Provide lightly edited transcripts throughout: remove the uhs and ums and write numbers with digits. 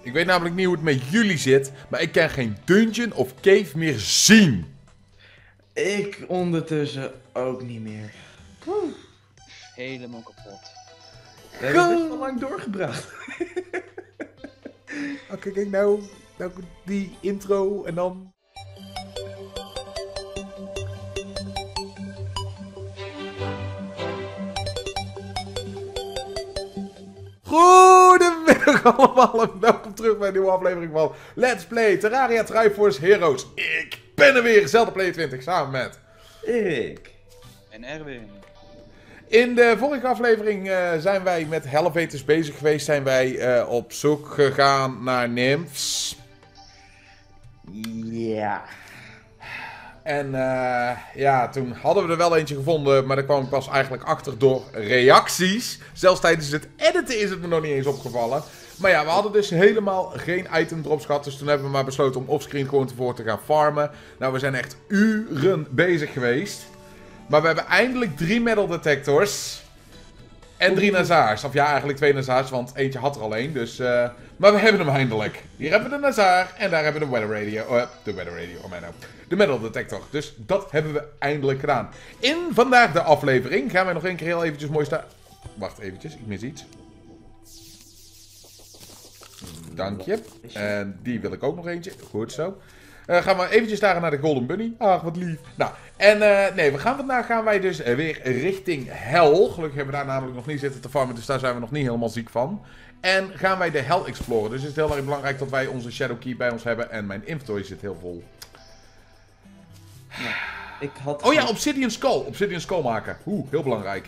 Ik weet namelijk niet hoe het met jullie zit, maar ik kan geen dungeon of cave meer zien. Ik ondertussen ook niet meer. Helemaal kapot. We hebben het best wel lang doorgebracht. Oké, kijk nou die intro en dan... Goedemiddag allemaal en welkom terug bij een nieuwe aflevering van Let's Play Terraria Triforce Heroes. Ik ben er weer, Zelda Play 20, samen met... Ik. En Erwin. In de vorige aflevering zijn wij met Helveters bezig geweest. Zijn wij op zoek gegaan naar nymphs. Ja. En ja, toen hadden we er wel eentje gevonden, maar daar kwam ik pas eigenlijk achter door reacties. Zelfs tijdens het editen is het me nog niet eens opgevallen. Maar ja, we hadden dus helemaal geen item drops gehad, dus toen hebben we maar besloten om offscreen gewoon tevoren te gaan farmen. Nou, we zijn echt uren bezig geweest. Maar we hebben eindelijk 3 metal detectors. En 3 Nazars. Of ja, eigenlijk 2 Nazars, want eentje had er al één. Dus, maar we hebben hem eindelijk. Hier hebben we de Nazar en daar hebben we de Weather Radio. De Weather Radio, oh mij nou. De metal detector. Dus dat hebben we eindelijk gedaan. In vandaag de aflevering gaan we nog een keer heel eventjes mooi staan. Wacht eventjes, ik mis iets. Dank je. En die wil ik ook nog eentje. Goed zo. Gaan we eventjes daar naar de Golden Bunny. Ach, wat lief. Nou, en nee, vandaag gaan wij dus weer richting hel. Gelukkig hebben we daar namelijk nog niet zitten te farmen, dus daar zijn we nog niet helemaal ziek van. En gaan wij de hel exploren. Dus het is heel erg belangrijk dat wij onze Shadow Key bij ons hebben. En mijn inventory zit heel vol. Ja, ik had... Oh ja, Obsidian Skull. Obsidian Skull maken. Heel belangrijk.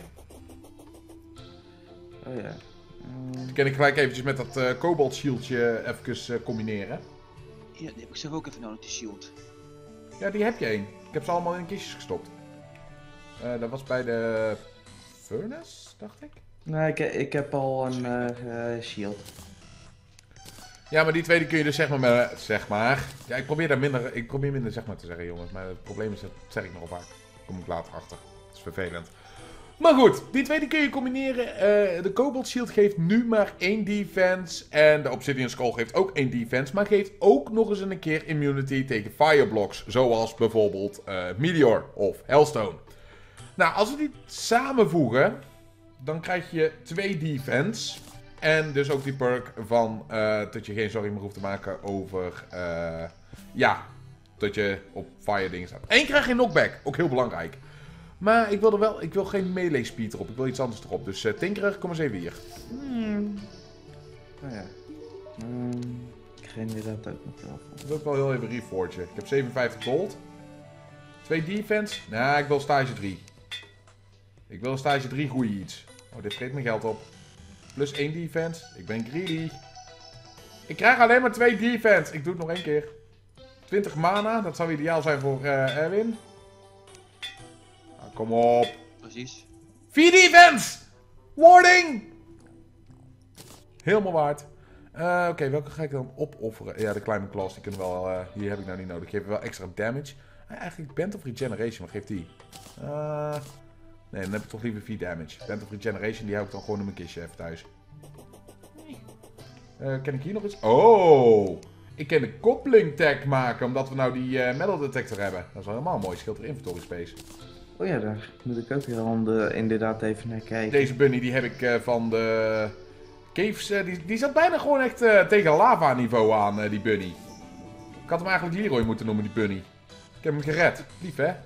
Oh ja. Dan kan ik gelijk eventjes met dat Cobalt Shieldje even combineren. Ja, die heb ik zelf ook even nodig, die shield. Ja, die heb je één. Ik heb ze allemaal in kistjes gestopt. Dat was bij de Furnace, dacht ik. Nee, ik heb al een shield. Ja, maar die tweede kun je dus zeg maar... Ja, ik probeer minder zeg maar te zeggen, jongens. Maar het probleem is, dat zeg ik nogal vaak. Daar kom ik later achter. Dat is vervelend. Maar goed, die tweede kun je combineren. De Cobalt Shield geeft nu maar 1 defense. En de Obsidian Skull geeft ook 1 defense. Maar geeft ook nog eens een keer immunity tegen fireblocks. Zoals bijvoorbeeld Meteor of Hellstone. Nou, als we die samenvoegen, dan krijg je 2 defense. En dus ook die perk van dat je geen zorgen meer hoeft te maken over... ja, dat je op fire dingen staat. En je krijgt geen knockback, ook heel belangrijk. Maar ik wil geen melee speed erop, ik wil iets anders erop. Dus Tinkerer, kom eens even hier. Oh ja. Ik ga inderdaad ook nog wel. Ik wil ook wel heel even reforgen. Ik heb 57 gold. 2 defense. Nou, ik wil stage 3. Ik wil stage 3 groeien iets. Oh, dit vreet mijn geld op. Plus 1 defense. Ik ben greedy. Ik krijg alleen maar 2 defense. Ik doe het nog 1 keer. 20 mana, dat zou ideaal zijn voor Erwin. Nou, kom op. Precies. 4 defense! Warning! Helemaal waard. Oké, welke ga ik dan opofferen? Ja, de Climbing Claws, die kunnen wel... die heb ik nou niet nodig. Die geven wel extra damage. Eigenlijk Band of Regeneration, wat geeft die? Nee, dan heb ik toch liever 4 damage. Band of Regeneration, die hou ik dan gewoon in mijn kistje even thuis. Kan ik hier nog iets? Oh! Ik kan de coupling tag maken, omdat we nou die metal detector hebben. Dat is wel helemaal mooi, scheelt er inventory space. Oh ja, daar moet ik ook inderdaad even naar kijken. Deze bunny die heb ik van de caves, die zat bijna gewoon echt tegen lava niveau aan, die bunny. Ik had hem eigenlijk Leroy moeten noemen, die bunny. Ik heb hem gered. Lief, hè?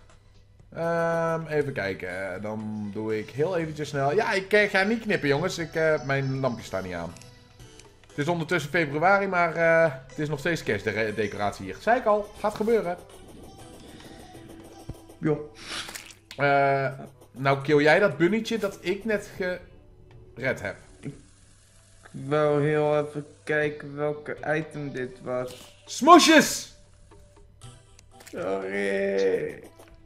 Even kijken. Dan doe ik heel eventjes snel. Ja, ik ga niet knippen, jongens. Mijn lampje staat niet aan. Het is ondertussen februari, maar het is nog steeds kerstdecoratie hier. Zei ik al, gaat gebeuren. Ja. Nou kill jij dat bunnytje dat ik net gered heb. Ik wou heel even kijken welke item dit was. Smoesjes! Sorry.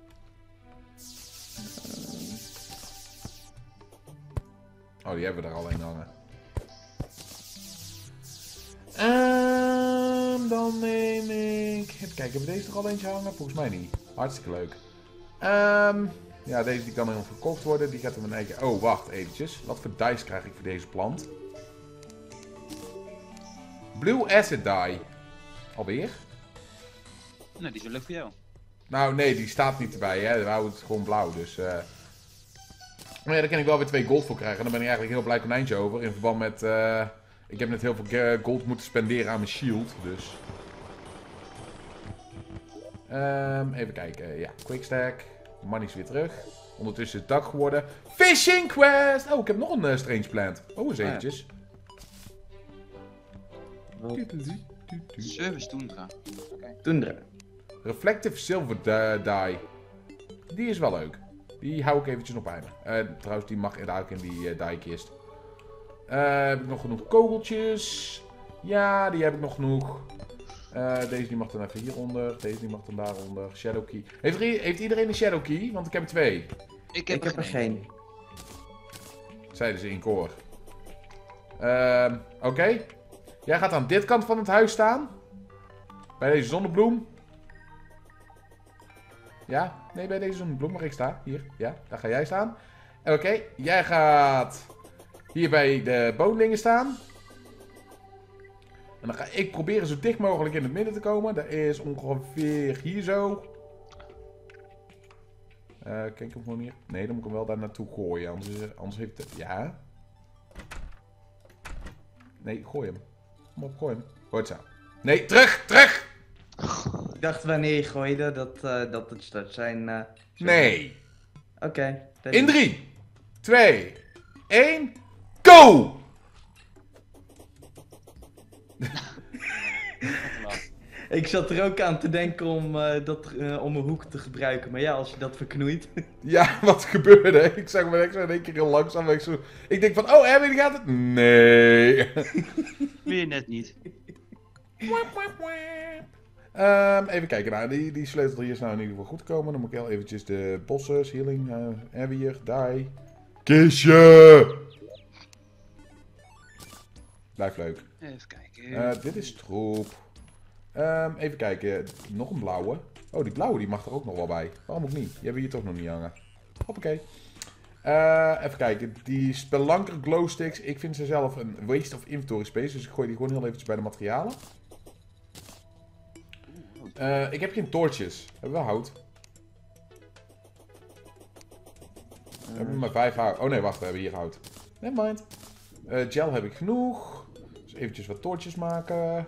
Oh, die hebben we er al een hangen. Dan neem ik... Even kijken, hebben we deze er al eentje hangen? Volgens mij niet. Hartstikke leuk. Ja, deze die kan dan verkocht worden. Die gaat in mijn eigen... Oh, wacht eventjes. Wat voor dice krijg ik voor deze plant? Blue acid dye. Alweer? Nou, die is wel leuk voor jou. Nou, nee, die staat niet erbij, hè. We houden het gewoon blauw, dus... Maar ja, daar kan ik wel weer 2 gold voor krijgen. En daar ben ik eigenlijk een heel blij konijntje over. In verband met... ik heb net heel veel gold moeten spenderen aan mijn shield, dus... even kijken. Ja, quickstack. Money is weer terug. Ondertussen is het dag geworden. Fishing quest! Oh, ik heb nog een strange plant. Oh, eens eventjes. Service Tundra. Oké. Tundra. Reflective silver dye. Die is wel leuk. Die hou ik eventjes nog bij me. Trouwens, die mag inderdaad ook in die dye-kist. Heb ik nog genoeg kogeltjes? Ja, die heb ik nog genoeg. Deze die mag dan even hieronder. Deze die mag dan daaronder. Shadow key. Heeft iedereen een shadow key? Want ik heb er 2. Ik Ik heb er geen. Zeiden ze in koor. Oké. Jij gaat aan dit kant van het huis staan. Bij deze zonnebloem. Ja? Nee, bij deze zonnebloem mag ik staan. Hier. Ja, daar ga jij staan. Oké. Jij gaat hier bij de boonlingen staan. En dan ga ik proberen zo dicht mogelijk in het midden te komen. Dat is ongeveer hier zo. Kijk ik hem gewoon hier? Nee, dan moet ik hem wel daar naartoe gooien. Anders heeft het... Ja. Nee, gooi hem. Kom op, gooi hem. Gooi het zo. Nee, terug! Terug! Ik dacht wanneer je gooide dat het start zijn... Nee. Oké. In 3, 2, 1, go! Ik zat er ook aan te denken om een hoek te gebruiken. Maar ja, als je dat verknoeit. Ja, wat gebeurde? Ik zag me zo in één keer heel langzaam. Ik denk van, oh, Erwin gaat het? Nee. Weer net niet. Even kijken. Nou, die sleutel hier is nou in ieder geval goed komen. Dan moet ik heel eventjes de bossen, healing, Erwier, die. Kistje! Blijft leuk. Even kijken. Dit is troep. Even kijken. Nog een blauwe. Oh, die blauwe die mag er ook nog wel bij. Waarom ook niet? Die hebben we hier toch nog niet hangen. Hoppakee. Even kijken. Die Spelunker glowsticks. Ik vind ze zelf een waste of inventory space. Dus ik gooi die gewoon heel eventjes bij de materialen. Ik heb geen torches. Hebben we wel hout? We hebben maar 5 hout. Oh nee, wacht. We hebben hier hout. Nevermind. Gel heb ik genoeg. Dus eventjes wat torches maken.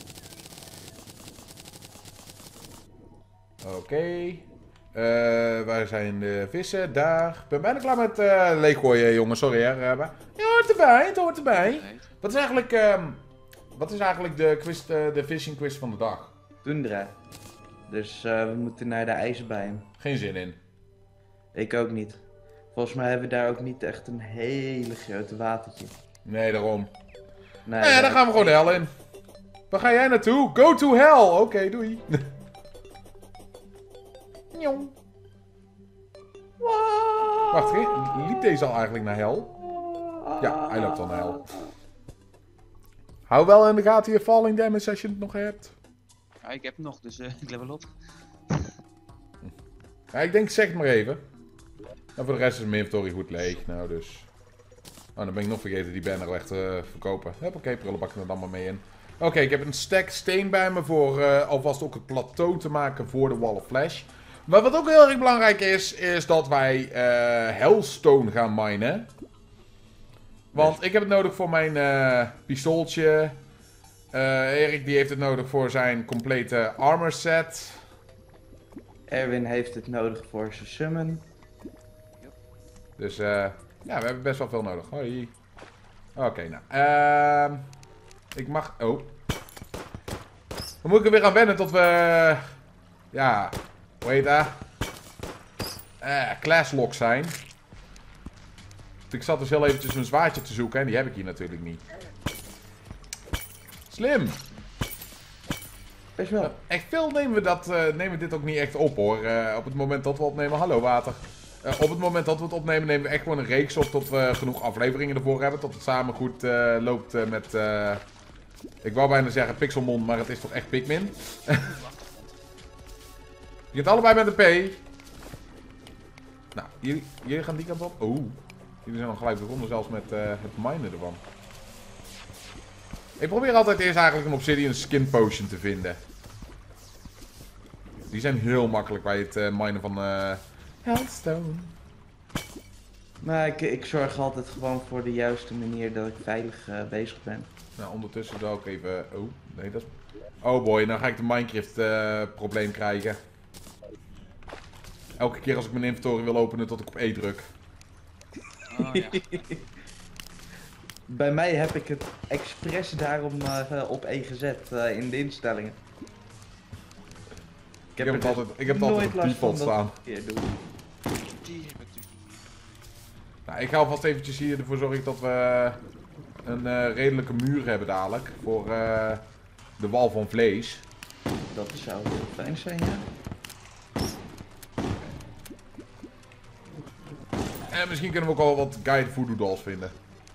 Oké. Waar zijn de vissen? Daar. Ik ben bijna klaar met leeggooien, jongen. Sorry, hè. Het hoort erbij. Het hoort erbij. Wat is eigenlijk de quiz, de fishing quiz van de dag? Tundra. Dus we moeten naar de ijsbaan. Geen zin in. Ik ook niet. Volgens mij hebben we daar ook niet echt een hele grote watertje. Nee, daarom. Nee, Nou ja, dan gaan we gewoon de hel in. Waar ga jij naartoe? Go to hell! Oké, doei. Njong. Wacht, liep deze al eigenlijk naar hel? Ja, hij loopt al naar hel. Hou wel in de gaten je falling damage als je het nog hebt. Ja, ik heb hem nog, dus ik level op. Ja, ik denk, zeg het maar even. En voor de rest is mijn inventory goed leeg. Nou, dus... Oh, dan ben ik nog vergeten die banner echt te verkopen. Oké, prullenbak er dan maar mee in. Oké, ik heb een stack steen bij me voor alvast ook het plateau te maken voor de Wall of Flash. Maar wat ook heel erg belangrijk is dat wij Hellstone gaan minen. Want ik heb het nodig voor mijn pistooltje. Erik die heeft het nodig voor zijn complete armor set. Erwin heeft het nodig voor zijn summon. Dus ja, we hebben best wel veel nodig. Hoi. Oké, nou. Ik mag... Oh. Dan moet ik er weer aan wennen tot we... Ja, hoe heet dat? Classlock zijn. Ik zat dus heel eventjes een zwaardje te zoeken en die heb ik hier natuurlijk niet. Slim. Best wel. Echt veel nemen we dit ook niet echt op hoor. Op het moment dat we opnemen, hallo water. Op het moment dat we het opnemen nemen we echt gewoon een reeks op tot we genoeg afleveringen ervoor hebben. Tot het samen goed loopt met, ik wou bijna zeggen Pixelmon, maar het is toch echt Pikmin. Je hebt allebei met een P. Nou, jullie gaan die kant op. Oeh, jullie zijn al gelijk begonnen zelfs met het minen ervan. Ik probeer altijd eerst eigenlijk een Obsidian Skin Potion te vinden. Die zijn heel makkelijk bij het minen van Healthstone. Maar ik zorg altijd gewoon voor de juiste manier dat ik veilig bezig ben. Nou, ondertussen zal ik even... Oh, nee, dat is... Oh boy, nou ga ik de Minecraft probleem krijgen. Elke keer als ik mijn inventory wil openen tot ik op E druk. Oh, ja. Bij mij heb ik het expres daarom op E gezet in de instellingen. Ik heb het altijd op default staan. Die heb ik dus niet. Nou, ik ga alvast eventjes hier ervoor zorgen dat we een redelijke muur hebben dadelijk. Voor de wal van vlees. Dat zou heel fijn zijn, ja. En misschien kunnen we ook al wat guide voodoo dolls vinden.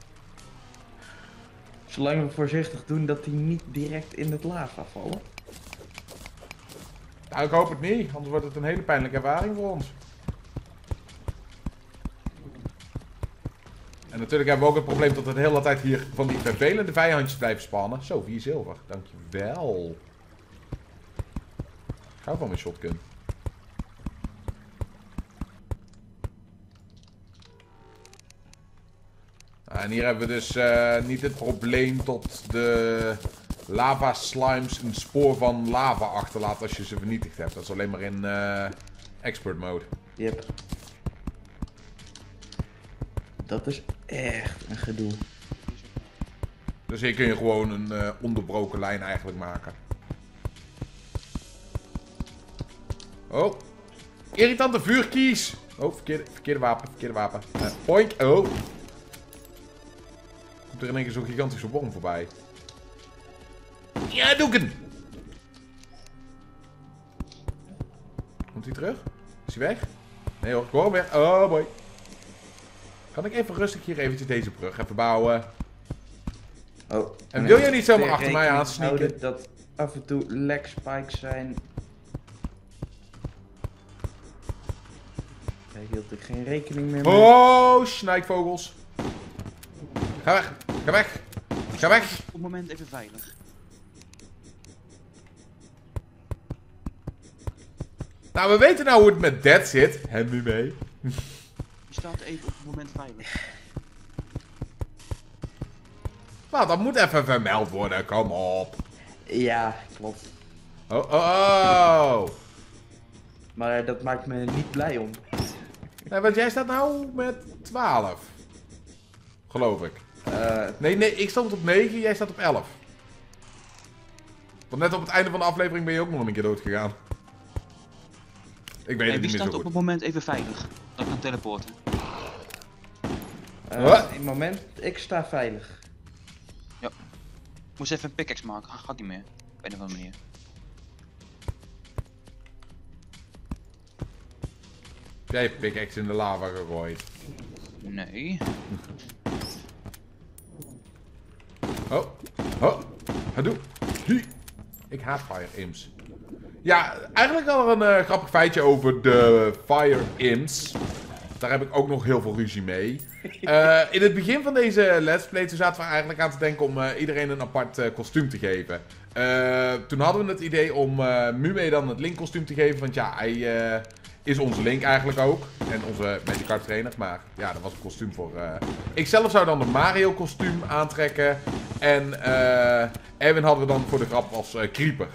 Zolang we voorzichtig doen dat die niet direct in het lava vallen. Nou, ik hoop het niet, anders wordt het een hele pijnlijke ervaring voor ons. En natuurlijk hebben we ook het probleem dat we de hele tijd hier van die vervelende vijandjes blijven spannen. Zo, 4 zilver. Dankjewel. Ik hou van mijn shotgun. Nou, en hier hebben we dus niet het probleem dat de lava slimes een spoor van lava achterlaten als je ze vernietigd hebt. Dat is alleen maar in expert mode. Yep. Dat is echt een gedoe. Dus hier kun je gewoon een onderbroken lijn eigenlijk maken. Oh. Irritante vuurkies. Oh, verkeerde wapen. Poink. Oh. Komt er in één keer zo'n gigantische worm voorbij. Ja, doe ik hem. Komt hij terug? Is hij weg? Nee hoor, ik hoor hem weg. Oh boy. Kan ik even rustig hier eventjes deze brug even bouwen? Oh. En wil jij niet zomaar achter mij aan sneaken? Dat af en toe lag spikes zijn. Daar hield ik geen rekening meer mee. Oh, snijkvogels. Ga weg. Ga weg. Ga weg. Op het moment even veilig. Nou, we weten nou hoe het met Dead zit. Hem nu mee. Je staat even op het moment veilig. Nou, dat moet even vermeld worden. Kom op. Ja, klopt. Oh. Maar dat maakt me niet blij om. Nee, want jij staat nou met 12. Geloof ik. Nee, ik stond op 9, jij staat op 11. Want net op het einde van de aflevering ben je ook nog een keer dood gegaan. Ik weet het Wie niet meer staat zo op goed. het moment even veilig? Dat ik kan teleporten. Wat? In het moment, ik sta veilig. Moest even een pickaxe maken, ga ik niet meer. Op een of andere manier. Jij hebt pickaxe in de lava gegooid. Nee. Oh. Hadoe. Hi. Ik haat fire imps. Ja, eigenlijk al een grappig feitje over de fire imps. Daar heb ik ook nog heel veel ruzie mee. In het begin van deze let's play toen zaten we eigenlijk aan te denken om iedereen een apart kostuum te geven. Toen hadden we het idee om Mume dan het Link kostuum te geven, want ja, hij is onze Link eigenlijk ook. En onze Magikarp trainer, maar ja, dat was een kostuum voor... Ik zelf zou dan de Mario kostuum aantrekken. En Erwin hadden we dan voor de grap als Creeper.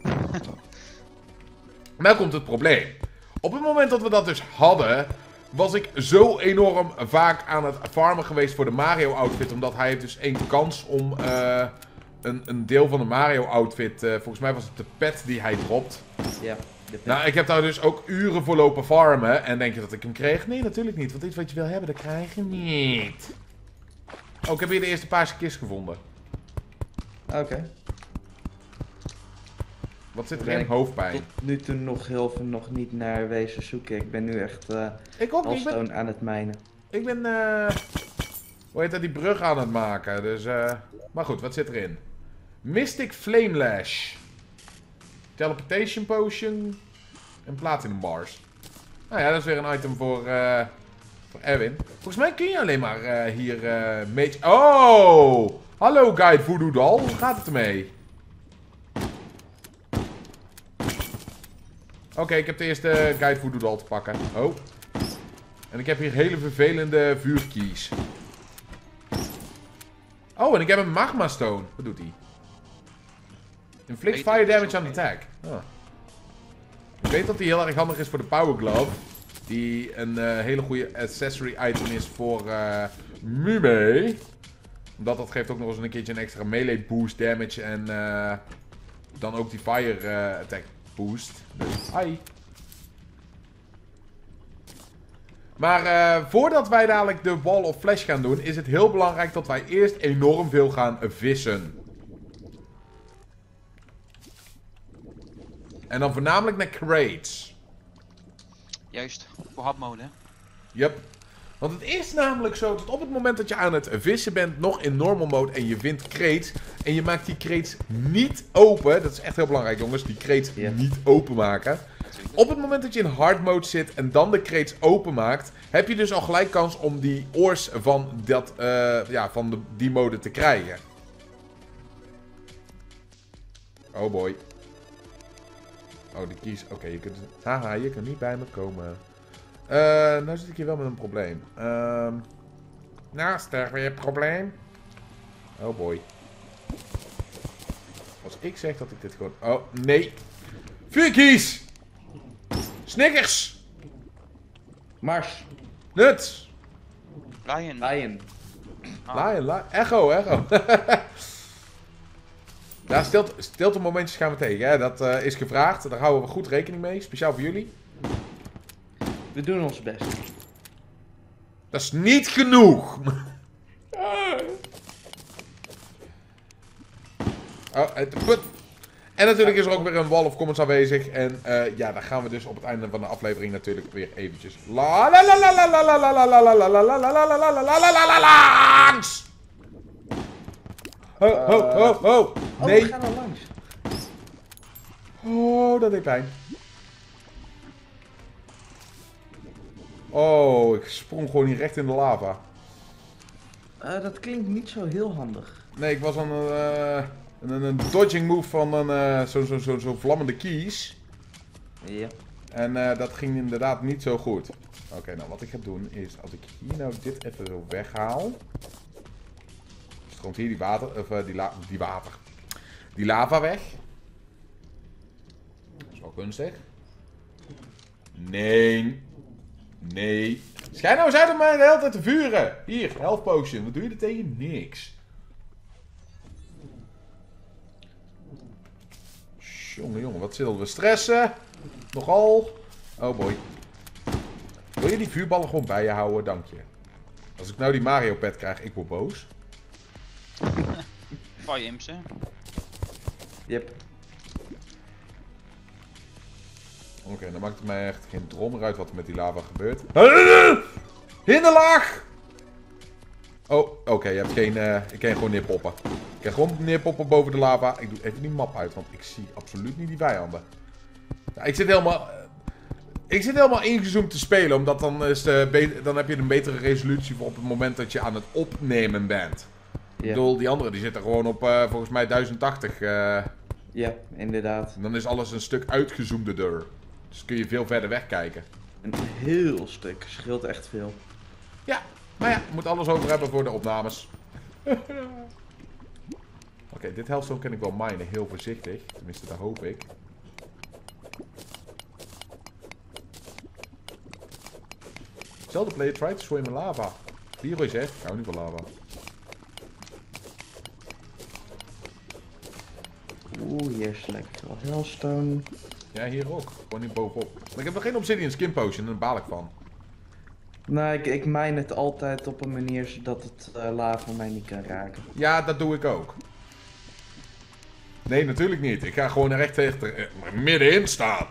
Nou komt het probleem. Op het moment dat we dat dus hadden, was ik zo enorm vaak aan het farmen geweest voor de Mario outfit. Omdat hij heeft dus 1 kans om een deel van de Mario outfit, volgens mij was het de pet die hij dropt. Ja, de pet. Nou, ik heb daar dus ook uren voor lopen farmen. En denk je dat ik hem kreeg? Nee, natuurlijk niet. Want iets wat je wil hebben, dat krijg je niet. Oh, ik heb hier de eerste paarse kist gevonden. Oké. Wat zit er Ben in? ik Hoofdpijn. Tot nu toe nog heel veel nog niet naar wezen zoeken. Ik ben nu echt Ik ook niet. Hearthstone aan het mijnen. Ik ben, hoe heet dat, die brug aan het maken. Dus, maar goed, wat zit erin? Mystic Flame Lash. Teleportation Potion. En Platinum Bars. Nou ja, dat is weer een item voor Erwin. Volgens mij kun je alleen maar hier Mage... Oh! Hallo Guide Voodoo Doll, hoe gaat het ermee? Oké, ik heb de eerste Guide Voodoo Doll te pakken. Oh. En ik heb hier hele vervelende vuurkeys. Oh, en ik heb een Magma Stone. Wat doet die? Inflict fire damage on attack. Oh. Ik weet dat die heel erg handig is voor de Power Glove. Die een hele goede accessory item is voor Mume. Omdat dat geeft ook nog eens een keertje een extra melee boost damage. En dan ook die fire attack boost. Dus, hi. Maar voordat wij dadelijk de Wall of Flesh gaan doen, is het heel belangrijk dat wij eerst enorm veel gaan vissen. En dan voornamelijk naar crates. Juist, voor hardmode. Yep. Want het is namelijk zo dat op het moment dat je aan het vissen bent, nog in normal mode, en je vindt crates, en je maakt die crates niet open, dat is echt heel belangrijk jongens, die crates niet openmaken. Op het moment dat je in hard mode zit en dan de crates openmaakt, heb je dus al gelijk kans om die ores van, die mode te krijgen. Oh boy. Oh, die keys. Oké, je kunt... Haha, je kan niet bij me komen. Nou zit ik hier wel met een probleem. Nou, sterk weer een probleem. Oh boy. Als ik zeg dat ik dit gewoon... Oh, nee. Vuurkies! Snickers! Mars. Nuts! Lion. Lion. Lion. Echo. Ja, stilte momentjes gaan we tegen. Hè? Dat is gevraagd. Daar houden we goed rekening mee. Speciaal voor jullie. We doen ons best. Dat is niet genoeg. Oh, en natuurlijk is er ook weer een Wall of Comments aanwezig. En ja, daar gaan we dus op het einde van de aflevering natuurlijk weer eventjes langs. Oh. Nee. We gaan er langs. Oh, dat deed pijn. Oh, ik sprong gewoon hier recht in de lava. Dat klinkt niet zo heel handig. Nee, ik was aan een dodging move van zo'n vlammende keys. Ja. En dat ging inderdaad niet zo goed. Oké, nou wat ik ga doen is, als ik hier nou dit even zo weghaal. Stroomt hier die die lava weg. Dat is wel gunstig. Nee. Schijn nou eens uit om mij de hele tijd te vuren. Hier, health potion. Wat doe je er tegen? Niks. Jongen, wat zullen we stressen? Nogal. Oh boy. Wil je die vuurballen gewoon bij je houden? Dank je. Als ik nou die Mario pet krijg, ik word boos. Fire imps, hè? Yep. Oké, dan maakt het mij echt geen drom uit wat er met die lava gebeurt. Hinderlaag! Oh, oké, je hebt geen... ik kan gewoon neerpoppen. Ik kan gewoon neerpoppen boven de lava. Ik doe even die map uit, want ik zie absoluut niet die vijanden. Ja, ik zit helemaal ingezoomd te spelen, omdat dan heb je een betere resolutie voor op het moment dat je aan het opnemen bent. Ik bedoel, die andere die zitten gewoon op volgens mij 1080. Ja, inderdaad. En dan is alles een stuk uitgezoomder. Dus kun je veel verder wegkijken. Een heel stuk. Scheelt echt veel. Ja, maar ja, je moet alles over hebben voor de opnames. Oké, dit healthstone kan ik wel minen, heel voorzichtig. Tenminste, dat hoop ik. Zelfde player tried to swim in lava. Leroy zegt, ik hou niet van lava. Oeh, hier is lekker veel hellstone. Ja, hier ook. Gewoon hier bovenop. Maar ik heb nog geen obsidian skin potion, daar baal ik van. Nou, ik mine het altijd op een manier zodat het lava mij niet kan raken. Ja, dat doe ik ook. Nee, natuurlijk niet. Ik ga gewoon er echt middenin staan.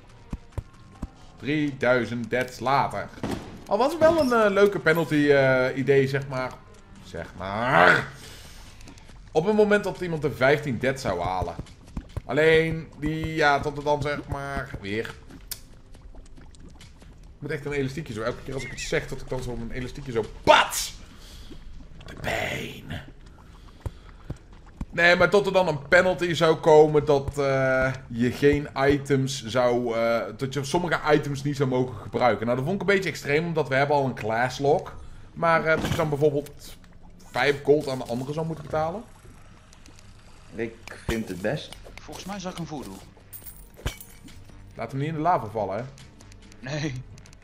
3000 deaths later. Al was het wel een leuke penalty idee, zeg maar. Op het moment dat iemand de 15 deaths zou halen. Alleen, tot het dan zeg maar weer. Ik moet echt een elastiekje zo. Elke keer als ik het zeg, dat ik dan zo een elastiekje zo. Pats! De pijn. Nee, maar tot er dan een penalty zou komen dat je geen items zou... dat je sommige items niet zou mogen gebruiken. Nou, dat vond ik een beetje extreem, omdat we hebben al een class lock. Maar dat je dan bijvoorbeeld 5 gold aan de andere zou moeten betalen. Ik vind het best. Volgens mij zag ik een voodoo. Laat hem niet in de lava vallen, hè. Nee.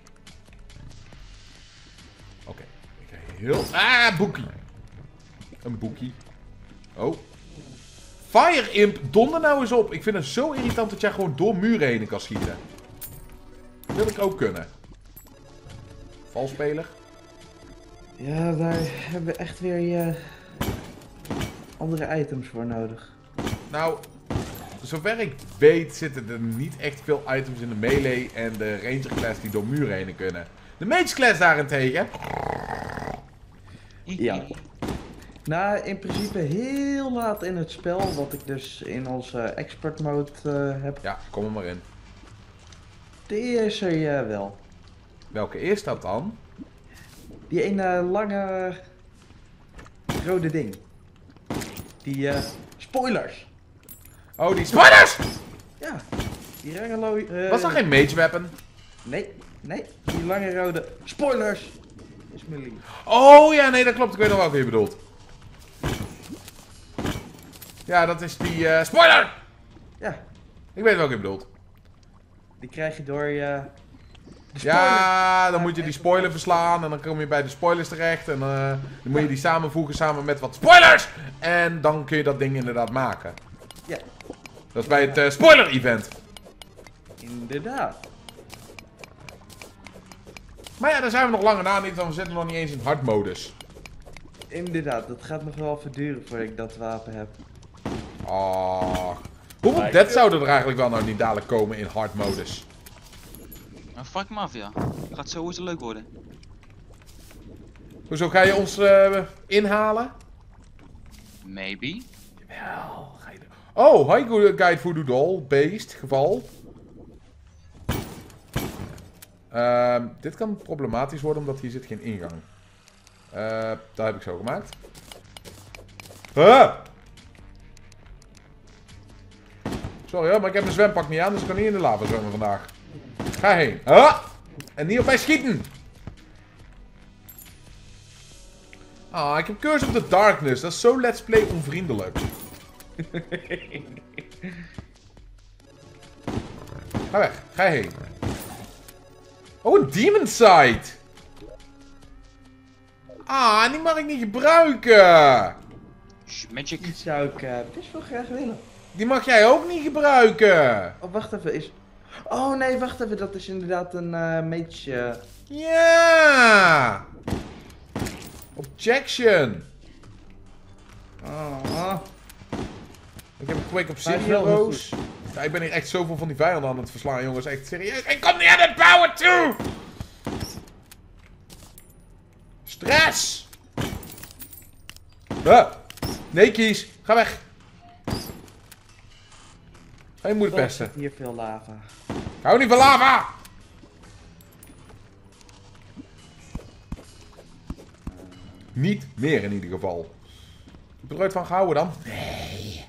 Oké. Ik ga heel... Ah, boekie. Een boekie. Oh. Fire Imp, donder nou eens op. Ik vind het zo irritant dat jij gewoon door muren heen kan schieten. Dat wil ik ook kunnen. Valspeler. Ja, daar hebben we echt weer andere items voor nodig. Nou, zover ik weet zitten er niet echt veel items in de melee en de ranger class die door muren heen kunnen. De mage class daarentegen. Ja. Nou, in principe heel laat in het spel, wat ik dus in onze expert mode heb. Ja, kom er maar in. Die is er wel. Welke is dat dan? Die ene lange rode ding. Die spoilers. Oh, die spoilers! Ja, die lange Was dat geen mage weapon? Nee, die lange rode spoilers. Is mijn lief. Oh ja, nee, dat klopt. Ik weet nog welke je bedoelt. Ja, dat is die spoiler! Ja, Ik weet welke je bedoelt. die krijg je door de spoiler. Ja, dan moet je die spoiler verslaan en dan kom je bij de spoilers terecht. En dan moet je die samenvoegen samen met wat spoilers! En dan kun je dat ding inderdaad maken. Ja, Dat is bij het spoiler-event. inderdaad. Maar ja, daar zijn we nog langer na niet, want we zitten nog niet eens in hardmodus. Inderdaad, dat gaat nog wel even duren voordat ik dat wapen heb. Ah. Hoeveel dead zouden er eigenlijk wel nou niet dadelijk komen in hardmodus? Een fuck mafia. Gaat sowieso leuk worden. Hoezo ga je ons inhalen? Maybe. Jawel, ga je... Oh, hi Guide Voodoo Doll, beest, geval. Dit kan problematisch worden omdat hier zit geen ingang. Dat heb ik zo gemaakt. Sorry hoor, maar ik heb mijn zwempak niet aan, dus ik kan niet in de lava zwemmen vandaag. Ga heen. En niet op mij schieten! Ah, ik heb Curse of the Darkness. Dat is zo Let's Play onvriendelijk. Ga weg. Ga heen. Oh, een Demon Sight! Ah, die mag ik niet gebruiken! Magic. Die zou ik best wel graag willen. Die mag jij ook niet gebruiken! Oh, wacht even. Oh nee, wacht even. Dat is inderdaad een mage. Ja! Objection! Oh. Ik heb een Quake of Maar City wel Rose. Ja, ik ben hier echt zoveel van die vijanden aan het verslaan, jongens. Echt serieus. Ik kom niet aan het bouwen toe! Stress! Nee, Kies. Ga weg. Ga je moeder pesten. Hier veel lava. Ik hou niet van lava! Niet meer in ieder geval. Heb je er ooit van gehouden dan? Nee.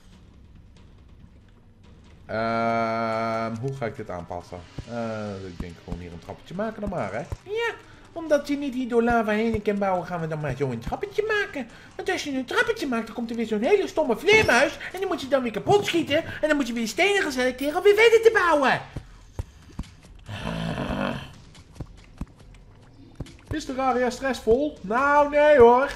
Hoe ga ik dit aanpassen? Ik denk gewoon hier een trappetje maken dan maar, hè? Ja, omdat je niet hier door lava heen kan bouwen, gaan we dan maar zo een trappetje maken. Want als je een trappetje maakt, dan komt er weer zo'n hele stomme vleermuis. En die moet je dan weer kapot schieten. En dan moet je weer stenen gaan selecteren om weer verder te bouwen. Is de area stressvol? Nou, nee hoor.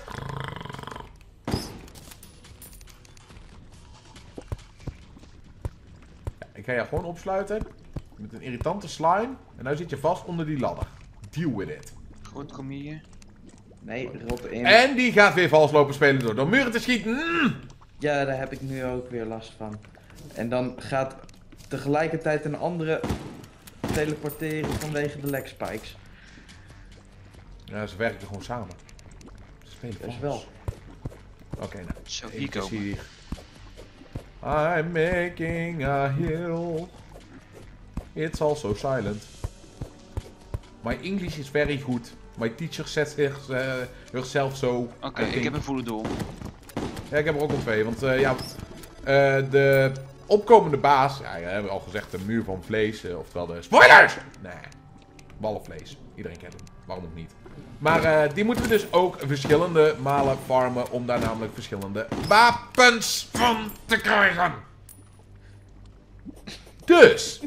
Ja, ik ga je gewoon opsluiten met een irritante slime. En nu zit je vast onder die ladder. Deal with it. Goed, kom hier. Nee, rot in. En die gaat weer vals lopen spelen door muren te schieten. Ja, daar heb ik nu ook weer last van. En dan gaat tegelijkertijd een andere teleporteren vanwege de lag spikes. Ja, ze werken gewoon samen. Ze spelen Dus vals. wel. Zo, Oké, nou. hier Eventjes komen. hier. I'm making a hill. It's also silent. My English is very good. My teacher says herself so. Oké, ik heb een voodoo doel. Ja, ik heb er ook al 2. Want ja, de opkomende baas... Ja, we hebben al gezegd de muur van vlees. Oftewel de spoilers! Nee, wallenvlees. Iedereen kent hem. Waarom ook niet? Maar die moeten we dus ook verschillende malen farmen. Om daar namelijk verschillende wapens van te krijgen. Dus...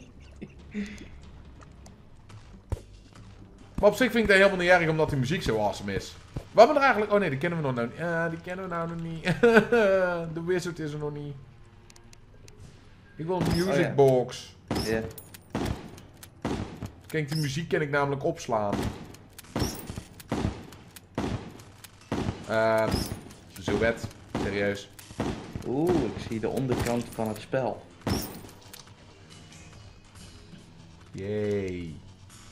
Maar op zich vind ik dat helemaal niet erg, omdat die muziek zo awesome is. We hebben er eigenlijk... Oh nee, die kennen we nog niet. Ja, die kennen we nou nog niet. De wizard is er nog niet. Ik wil een music box. Ja. Kijk, die muziek kan ik namelijk opslaan. Zo wet. Serieus. Oeh, ik zie de onderkant van het spel. Yay.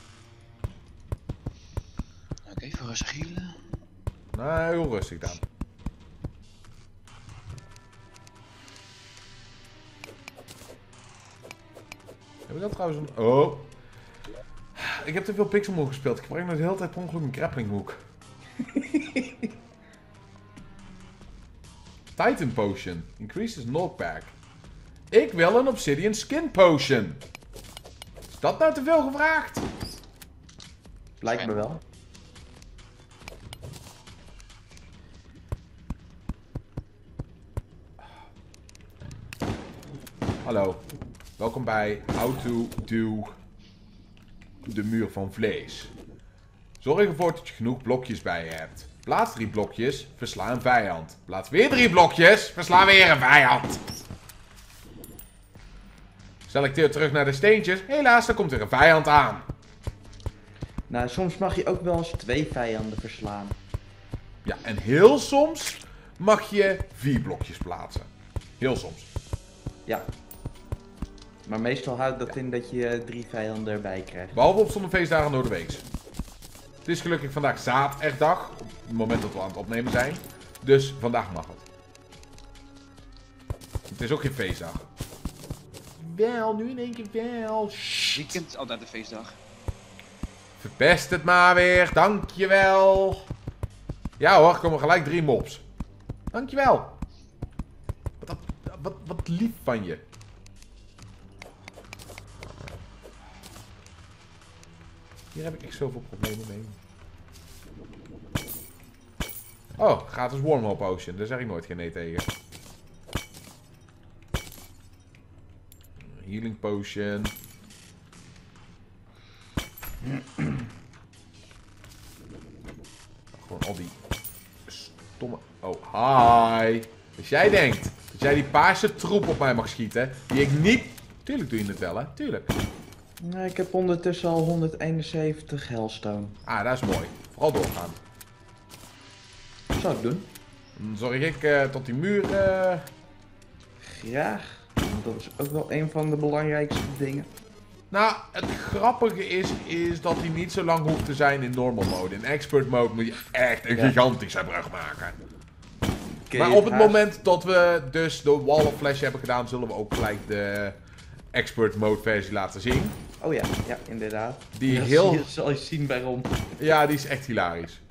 Oké, even rustig healen. Nou, heel rustig dan. Heb ik dat trouwens een... Oh. Ik heb te veel Pixelmoe gespeeld. Ik gebruik nog de hele tijd per ongeluk een grapplinghoek. Titan Potion. Increases knockback. Ik wil een Obsidian Skin Potion. Is dat nou te veel gevraagd? Lijkt me wel. Hallo. Welkom bij How to Do de muur van vlees. Zorg ervoor dat je genoeg blokjes bij je hebt. Plaats 3 blokjes, versla een vijand. Plaats weer 3 blokjes, versla weer een vijand. Selecteer terug naar de steentjes. Helaas, er komt er een vijand aan. Nou, soms mag je ook wel eens 2 vijanden verslaan. Ja, en heel soms mag je 4 blokjes plaatsen. Heel soms. Ja. Maar meestal houdt dat in dat je 3 vijanden erbij krijgt. Behalve op sommige feestdagen door de week. Het is gelukkig vandaag zaterdag, op het moment dat we aan het opnemen zijn. Dus vandaag mag het. Het is ook geen feestdag. Wel, nu in één keer wel. Weekend is altijd een feestdag. Verpest het maar weer, dankjewel. Ja hoor, er komen gelijk 3 mobs. Dankjewel. Wat lief van je. Hier heb ik echt zoveel problemen mee. Oh, gratis Wormhole Potion. Daar zeg ik nooit geen nee tegen. Healing Potion. Gewoon al die stomme... Oh, hi. Als jij denkt dat jij die paarse troep op mij mag schieten, die ik niet... Tuurlijk doe je het wel, hè? Tuurlijk. Nou, ik heb ondertussen al 171 hellstone. Ah, dat is mooi. Vooral doorgaan. Dat zou ik doen. Dan zorg ik tot die muur... Graag. Want dat is ook wel een van de belangrijkste dingen. Nou, het grappige is dat hij niet zo lang hoeft te zijn in normal mode. In expert mode moet je echt een gigantische brug maken. Maar op het moment dat we dus de Wall of Flash hebben gedaan, zullen we ook gelijk de expert mode versie laten zien. Oh ja, ja, inderdaad. Die Dat heel... zal je zien bij Ron. Ja, die is echt hilarisch.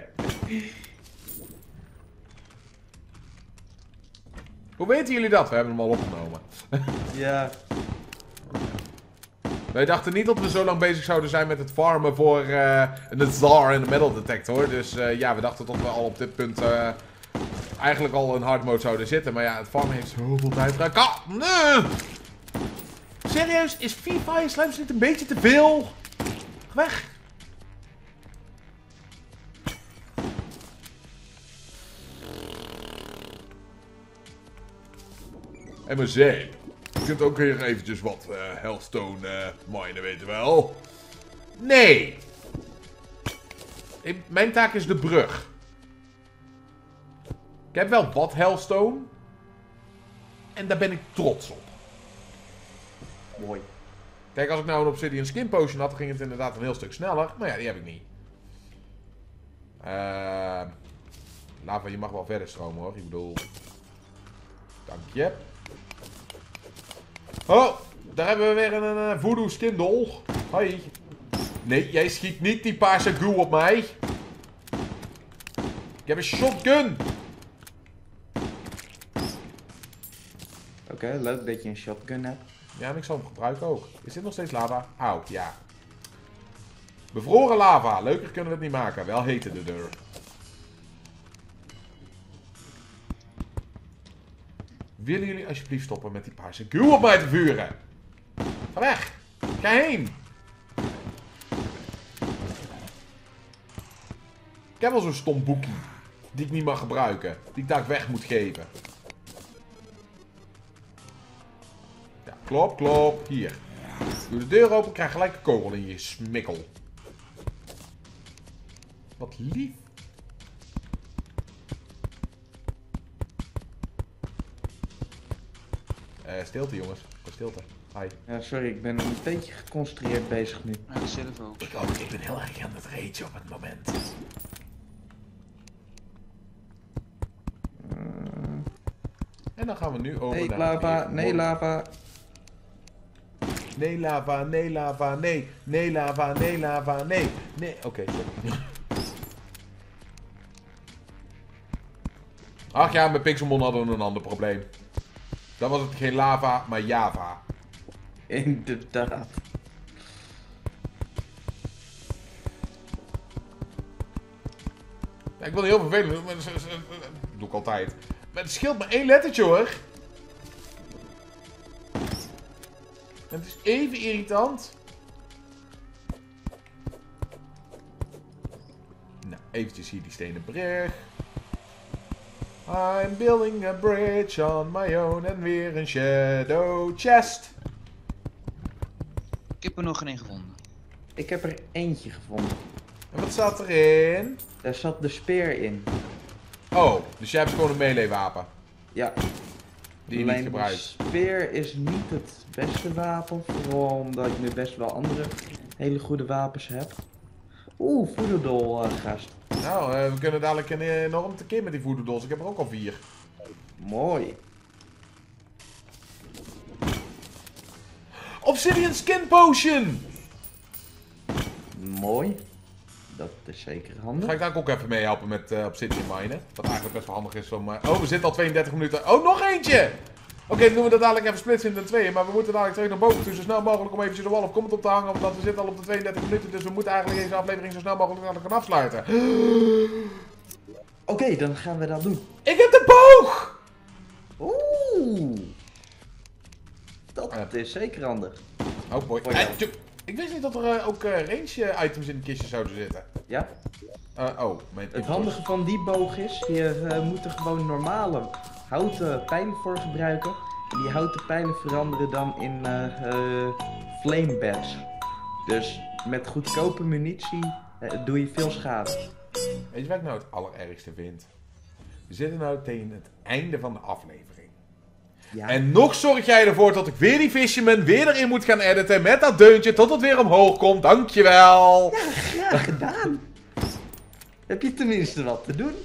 Hoe weten jullie dat? We hebben hem al opgenomen. Ja. Wij dachten niet dat we zo lang bezig zouden zijn met het farmen voor een Tsar en de metal detector. Dus ja, we dachten dat we al op dit punt eigenlijk al in hard mode zouden zitten. Maar ja, het farmen heeft zoveel tijd gehad. Nee! Serieus, is 4 Fire Slimes niet een beetje te veel? Weg! En mijn zeep. Je kunt ook weer eventjes wat hellstone minen, weet je wel. Nee! Mijn taak is de brug. Ik heb wel wat hellstone. En daar ben ik trots op. Mooi. Kijk, als ik nou een Obsidian Skin Potion had, ging het inderdaad een heel stuk sneller. Maar ja, die heb ik niet. Lava, je mag wel verder stromen hoor. Ik bedoel... Dank je. Oh, daar hebben we weer een voodoo skin doll. Hoi. Nee, jij schiet niet die paarse goo op mij. Ik heb een shotgun. Oké, leuk dat je een shotgun hebt. Ja, en ik zal hem gebruiken ook. Is dit nog steeds lava? Auw, ja. Bevroren lava. Leuker kunnen we het niet maken. Wel hete de deur. Willen jullie alsjeblieft stoppen met die paarse gul op mij te vuren? Ga weg. Ga heen. Ik heb wel zo'n stom boekie. Die ik niet mag gebruiken. Die ik daar weg moet geven. Ja, klop, klop. Hier. Doe de deur open, krijg gelijk een kogel in je smikkel. Wat lief. Stilte jongens. Stilte. Hi. Ja, sorry, ik ben een beetje geconcentreerd bezig nu. Ja, zelf ook. Ik ook. Ik ben heel erg aan het ragen op het moment. En dan gaan we nu over Nee, naar lava, het nee, lava. Nee, lava, nee, lava, nee. Nee, lava, nee, lava, nee. Nee, oké, sorry. Ach ja, met Pixelmon hadden we een ander probleem. Dan was het geen lava, maar Java. Inderdaad. Ja, ik wil heel vervelend doen, maar dat doe ik altijd. Maar het scheelt maar 1 lettertje hoor. En het is even irritant. Nou, eventjes hier die stenen brug. I'm building a bridge on my own. En weer een shadow chest. Ik heb er nog geen één gevonden. Ik heb er eentje gevonden. En wat zat erin? Daar zat de speer in. Oh, dus jij hebt gewoon een melee wapen. Ja. Die je niet Alleen gebruikt. de speer is niet het beste wapen. Vooral omdat ik nu best wel andere hele goede wapens heb. Oeh, voodoo gast. Nou, we kunnen dadelijk een enorm tekeer met die voodoo dolls. Ik heb er ook al 4. Mooi. Obsidian Skin Potion! Mooi. Dat is zeker handig. Ga ik daar ook even mee helpen met Obsidian minen. Wat eigenlijk best wel handig is om... Oh, we zitten al 32 minuten. Oh, nog eentje! Oké, dan doen we dat dadelijk even splitsen in de tweeën. Maar we moeten dadelijk terug naar boven toe. Zo snel mogelijk om eventjes de wall of comment op te hangen. Want we zitten al op de 32 minuten. Dus we moeten eigenlijk deze aflevering zo snel mogelijk gaan afsluiten. Oké, dan gaan we dat doen. Ik heb de boog! Oeh. Dat is zeker handig. Oh boy. Voor jou. Ik wist niet dat er ook range items in de kistjes zouden zitten. Ja. Mijn Het handige van die boog is, je moet er gewoon normale houten pijlen voor gebruiken. En die houten pijlen veranderen dan in flame bats. Dus met goedkope munitie doe je veel schade. Weet je wat ik nou het allerergste vind? We zitten nou tegen het einde van de aflevering. Ja. En nog zorg jij ervoor dat ik weer die Fisherman weer erin moet gaan editen met dat deuntje tot het weer omhoog komt. Dankjewel! Ja, graag gedaan. Heb je tenminste wat te doen?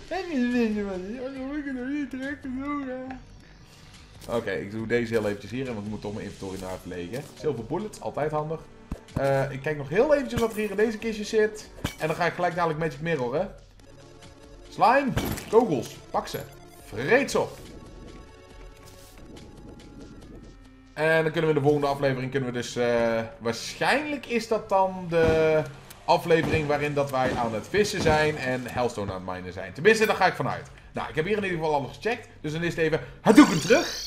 Oké, ik doe deze heel eventjes hier, want ik moet toch mijn inventory naar legen. Silver bullets, altijd handig. Ik kijk nog heel eventjes wat er hier in deze kistjes zit. En dan ga ik gelijk dadelijk Magic Mirror, hè. Slime, kogels, pak ze. Vreet ze op. En dan kunnen we in de volgende aflevering, dus... waarschijnlijk is dat dan de aflevering waarin dat wij aan het vissen zijn en Hellstone aan het minen zijn. Tenminste, daar ga ik vanuit. Nou, ik heb hier in ieder geval alles gecheckt. Dus dan is het even... Hadouken terug!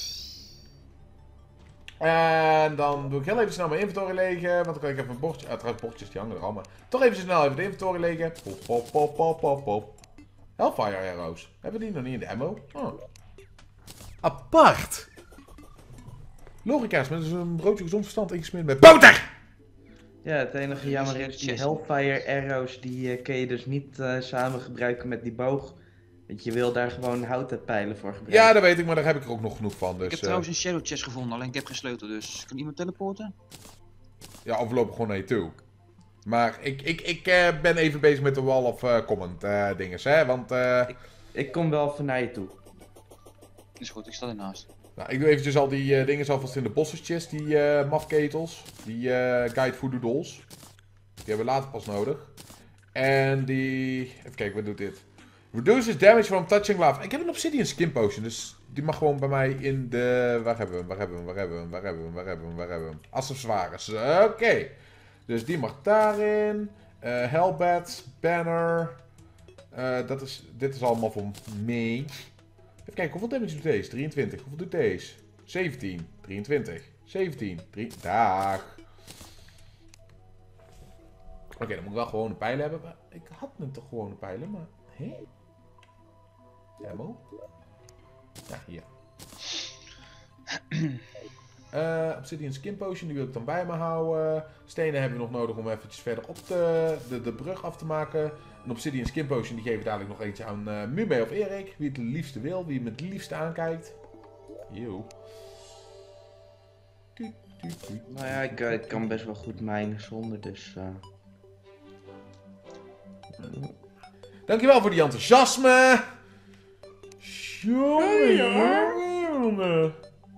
En dan doe ik heel even snel mijn inventory legen. Want dan kan ik even een bordje... Uiteraard bordjes, die hangen er allemaal. Toch even snel even de inventory legen. Pop, pop, pop, pop, pop, pop. Hellfire arrows. Hebben we die nog niet in de ammo? Oh. Apart! Logica's met een broodje gezond verstand ingesmeerd met boter! Ja, het enige jammer is, die Hellfire arrows, die kun je dus niet samen gebruiken met die boog. Want je wil daar gewoon houten pijlen voor gebruiken. Ja, dat weet ik, maar daar heb ik er ook nog genoeg van. Dus, Ik heb trouwens een shadow chest gevonden, alleen ik heb geen sleutel, dus kan iemand teleporten? Ja, of we lopen gewoon naar je toe. Maar ik ben even bezig met de wall of comment dinges, hè, want... Ik kom wel van naar je toe. Is goed, ik sta ernaast. Nou, ik doe eventjes al die dingen alvast in de bosses chest, die mafketels, die guide voodoo dolls. Die hebben we later pas nodig. En die... Even kijken, wat doet dit? Reduces damage from touching lava. Ik heb een obsidian skin potion, dus die mag gewoon bij mij in de... Waar hebben we hem? Accessoires. Oké. Dus die mag daarin. Hellbats, banner. Dit is allemaal voor mee. Even kijken, hoeveel damage doet deze? 23. Hoeveel doet deze? 17. 23. 17. 3. Dag. Oké, dan moet ik wel gewone pijlen hebben. Maar ik had nu toch gewone pijlen, maar... Hé? Ammo? Ja, hier. Obsidian skin potion, die wil ik dan bij me houden. Stenen hebben we nog nodig om eventjes verder op de brug af te maken. Een obsidian skin potion, die geven we dadelijk nog eentje aan Mube of Erik. Wie het liefste wil, wie hem het liefste aankijkt. Yo. Nou ja, ik kan best wel goed mijnen zonder, dus... Dankjewel voor die enthousiasme. Jongen.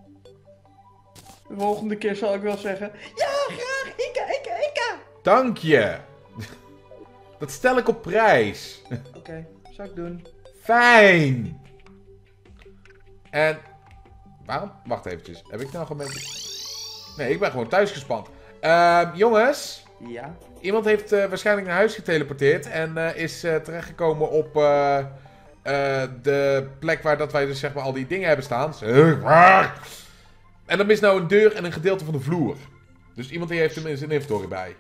De volgende keer zal ik wel zeggen... Ja, graag! Ika! Dank je. Dat stel ik op prijs. Oké, zal ik doen. Fijn. En... Waarom? Wacht eventjes. Heb ik nou gewoon... Nee, ik ben gewoon thuis gespand. Jongens. Ja? Iemand heeft waarschijnlijk naar huis geteleporteerd. En is terechtgekomen op de plek waar dat wij dus zeg maar al die dingen hebben staan. En er mist nou een deur en een gedeelte van de vloer. Dus iemand die heeft hem in zijn inventory bij.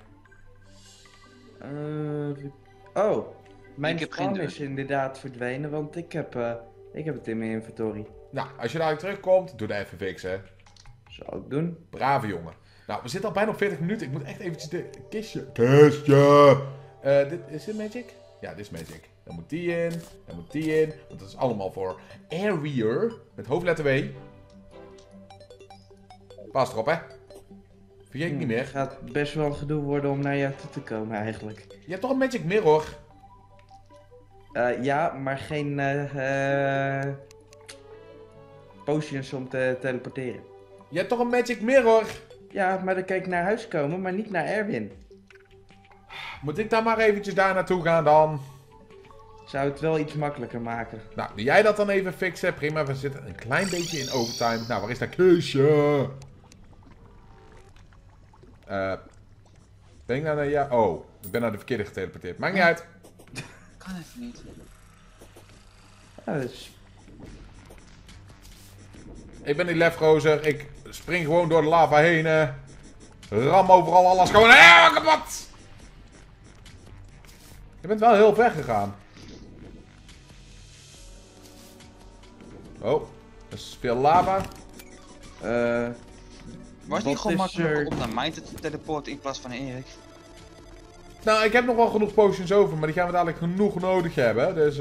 Mijn Ik heb geen span deur. is inderdaad verdwenen, want ik heb het in mijn inventory. Nou, als je dadelijk terugkomt, doe dat even fixen. Zal ik doen. Brave jongen. Nou, we zitten al bijna op 40 minuten. Ik moet echt eventjes de kistje. Is dit magic? Ja, dit is magic. Dan moet die in. Dan moet die in. Want dat is allemaal voor Area. Met hoofdletter W. Pas erop, hè. Vergeet ik niet meer. Het gaat best wel een gedoe worden om naar jou toe te komen eigenlijk. Je hebt toch een magic mirror? Ja, maar geen potions om te teleporteren. Je hebt toch een magic mirror? Ja, maar dan kan ik naar huis komen, maar niet naar Erwin. Moet ik dan maar eventjes daar naartoe gaan dan? Zou het wel iets makkelijker maken. Nou, doe jij dat dan even fixen? Prima, we zitten een klein beetje in overtime. Nou, waar is dat kistje? Ben ik nou naar jou? Oh, ik ben naar de verkeerde geteleporteerd. Maakt niet uit. Kan even niet. Ja, dus... Ik ben die lefgozer. Ik spring gewoon door de lava heen. Ram overal alles gewoon kapot. Je bent wel heel ver gegaan. Oh, dat is veel lava. Was het Wat niet gewoon is makkelijker er- om naar mij te teleporten in plaats van Erik? Nou, ik heb nog wel genoeg potions over, maar die gaan we dadelijk genoeg nodig hebben. Dus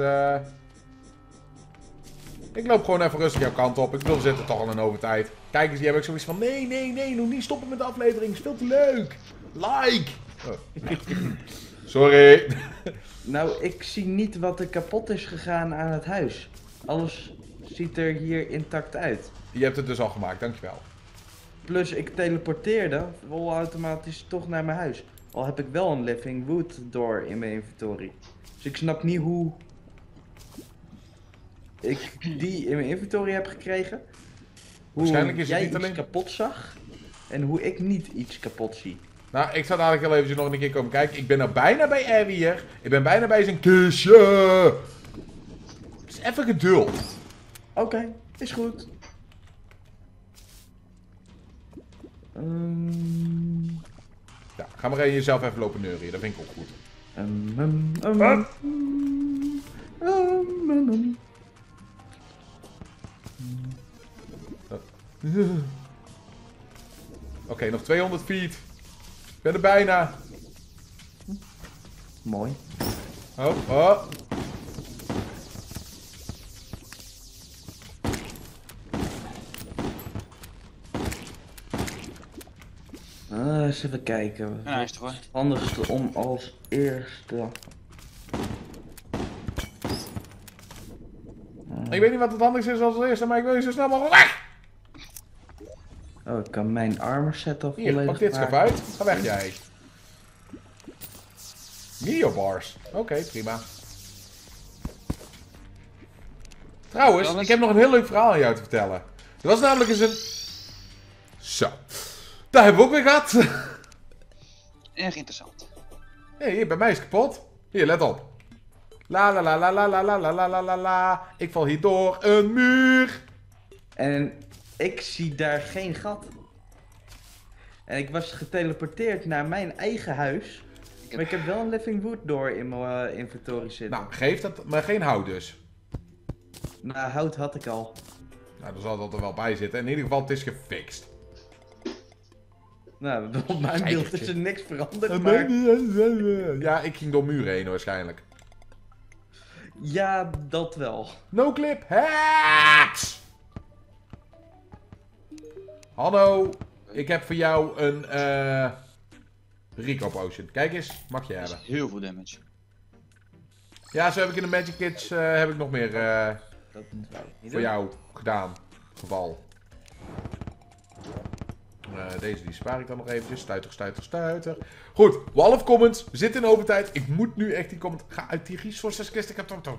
ik loop gewoon even rustig jouw kant op. Ik wil zitten toch al in overtijd. Kijkers, die hebben ook zoiets van... Nee, nog niet stoppen met de aflevering. Is veel te leuk. Like. Oh. Sorry. Nou, ik zie niet wat er kapot is gegaan aan het huis. Alles ziet er hier intact uit. Je hebt het dus al gemaakt, dankjewel. Plus, ik teleporteerde vol automatisch toch naar mijn huis. Al heb ik wel een living wood door in mijn inventory. Dus ik snap niet hoe ik die in mijn inventory heb gekregen. Hoe Waarschijnlijk is het jij niet iets alleen- kapot zag. En hoe ik niet iets kapot zie. Nou, ik zal dadelijk wel eventjes nog een keer komen kijken. Ik ben nou bijna bij Erwier. Ik ben bijna bij zijn kistje. Dus even geduld. Oké, is goed. Ja, ga maar jezelf even lopen neurien. Dat vind ik ook goed. Oké, nog 200 feet. Ik ben er bijna. Mooi. Oh. Eens even kijken. Ja, is het hoor. Het handigste om als eerste. Ik weet niet wat het handigste is als eerste, maar ik wil je zo snel mogelijk weg. Oh, ik kan mijn armor set al Hier, volledig pak dit schap maken. uit. Ga weg jij. Mediobars. Oké, prima. Trouwens, Alles? ik heb nog een heel leuk verhaal aan jou te vertellen. Er was namelijk eens een... Zo. Daar hebben we ook weer gehad. Erg interessant. Hé, hier, bij mij is het kapot. Hier, let op. La la la la la la la la la la la la. Ik val hier door een muur. En ik zie daar geen gat. En ik was geteleporteerd naar mijn eigen huis. Maar ik heb wel een living wood door in mijn inventory zitten. Nou, geef dat, maar geen hout dus. Nou, hout had ik al. Nou, dan zal dat er wel bij zitten. In ieder geval, het is gefixt. Nou, op mijn beeld is er niks veranderd, Ja, maar... ik ging door muren heen waarschijnlijk. Ja, dat wel. No clip. Hacks! Hallo, ik heb voor jou een Rico Potion. Kijk eens, mag je Dat is hebben. heel veel damage. Ja, zo heb ik in de Magic Kids heb ik nog meer Dat wou ik niet voor doen. jou gedaan. Geval. Deze die spaar ik dan nog eventjes. Stuiter, stuiter, stuiter. Goed, Wall of Comments. We zitten in overtijd. Ik moet nu echt die comment... Ga uit die resources kist. Ik heb toch...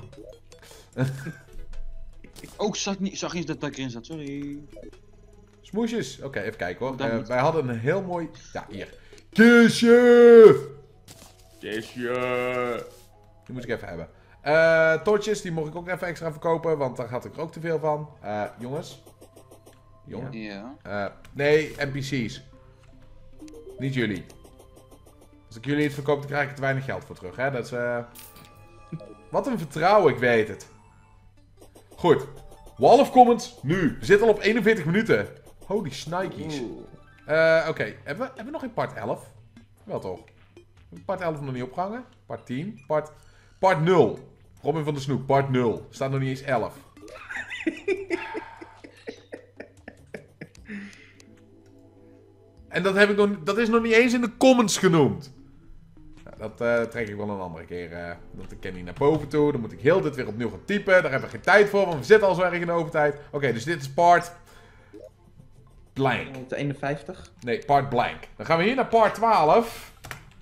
Oh, zag niet eens dat dat erin zat, sorry. Smoesjes. Oké, even kijken hoor. Dat moet. Wij hadden een heel mooi... Ja, hier. Kistje! Kistje! Die moet ik even hebben. Torches, die mocht ik ook even extra verkopen, want daar had ik er ook te veel van. Jongens. Jongen. Ja. Nee, NPC's. Niet jullie. Als ik jullie iets verkoop, dan krijg ik er te weinig geld voor terug. Hè? Dat is, Wat een vertrouwen, ik weet het. Goed. Wall of Comments, nu. We zitten al op 41 minuten. Holy snikes. Oké, hebben we nog in part 11? Wel toch? Part 11 nog niet opgehangen. Part 10. Part 0. Robin van der Snoek, part 0. Staat nog niet eens 11. En dat is nog niet eens in de comments genoemd. Nou, dat trek ik wel een andere keer. Want ik ken niet naar boven toe. Dan moet ik heel dit weer opnieuw gaan typen. Daar hebben we geen tijd voor, want we zitten al zo erg in de overtijd. Oké, dus dit is part... blank. 151. Nee, part blank. Dan gaan we hier naar part 12.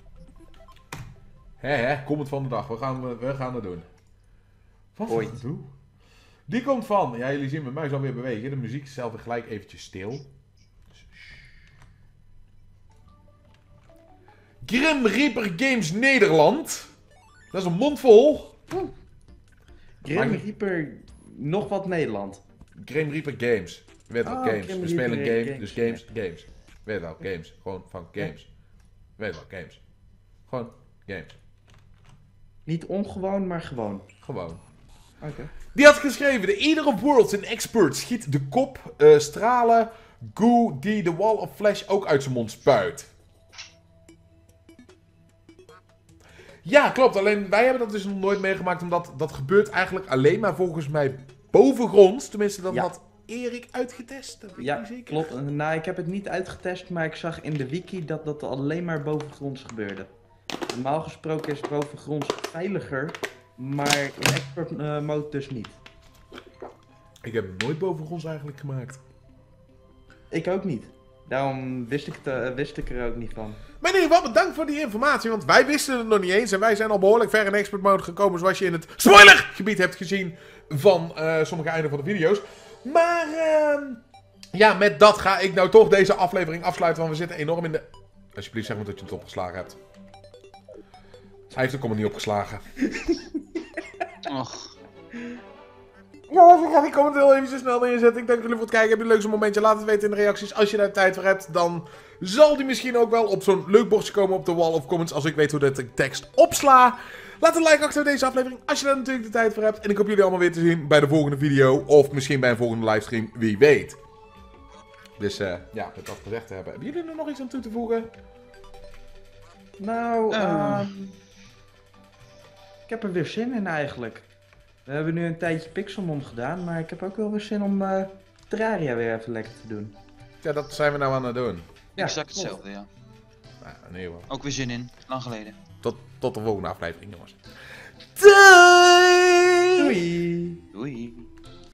Comment van de dag. We gaan het doen. Wat Ooit. een gedoe. Die komt van... Ja, jullie zien mijn muis alweer bewegen. De muziek is zelf weer gelijk eventjes stil. Grim Reaper Games Nederland. Dat is een mond vol. Grim Reaper, nog wat Nederland. Grim Reaper Games. Je weet wel, games. Grim We spelen Reaper game, dus Games, games. Je weet wel, games. Gewoon van games. Je weet wel, games. Gewoon games. Niet ongewoon, maar gewoon. Gewoon. Oké. Die had geschreven: The Eater of Worlds, een expert, schiet de kop, stralen, goo die de Wall of Flash ook uit zijn mond spuit. Ja, klopt. Alleen wij hebben dat dus nog nooit meegemaakt, omdat dat gebeurt eigenlijk alleen maar volgens mij bovengronds. Tenminste, dat Ja. had Erik uitgetest. Dat weet ik Ja, niet zeker. klopt. Nou, ik heb het niet uitgetest, maar ik zag in de wiki dat dat alleen maar bovengronds gebeurde. Normaal gesproken is bovengronds veiliger, maar in expert mode dus niet. Ik heb hem nooit bovengronds eigenlijk gemaakt. Ik ook niet. Daarom wist ik er ook niet van. Maar in ieder geval, bedankt voor die informatie, want wij wisten het nog niet eens. En wij zijn al behoorlijk ver in expert mode gekomen, zoals je in het spoilergebied hebt gezien van sommige einden van de video's. Maar ja, met dat ga ik nou toch deze aflevering afsluiten, want we zitten enorm in de... Alsjeblieft, zeg maar dat je het opgeslagen hebt. Hij heeft de comment niet opgeslagen. Och. Jongens, ik ga die comment heel even snel neerzetten. Ik dank jullie voor het kijken. Heb je een leukste momentje? Laat het weten in de reacties. Als je daar tijd voor hebt, dan zal die misschien ook wel op zo'n leuk bordje komen op de wall of comments. Als ik weet hoe dat de tekst opsla. Laat een like achter deze aflevering als je daar natuurlijk de tijd voor hebt. En ik hoop jullie allemaal weer te zien bij de volgende video. Of misschien bij een volgende livestream. Wie weet. Dus ja, met dat gezegd te hebben. Hebben jullie er nog iets aan toe te voegen? Nou, ik heb er weer zin in eigenlijk. We hebben nu een tijdje Pixelmon gedaan, maar ik heb ook wel weer zin om Terraria weer even lekker te doen. Ja, dat zijn we nou aan het doen. Ja, Exact klopt. hetzelfde, ja. Nou, in ieder geval. Ook weer zin in. Lang geleden. Tot de volgende aflevering, jongens. Doei! Doei.